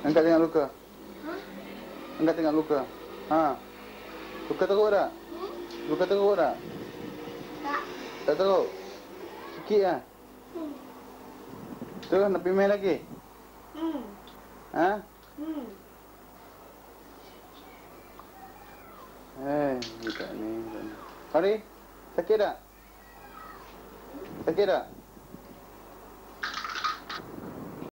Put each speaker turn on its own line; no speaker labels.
Angkat tengok luka.
Ha?
Angkat tengok luka. Ha. Luka teruk tak? Luka teruk tak?
Tak.
Tak teruk? Sikit lah. Terus nak pergi main lagi? Ha? Budak ni. Hari, sakit tak? Sakit tak?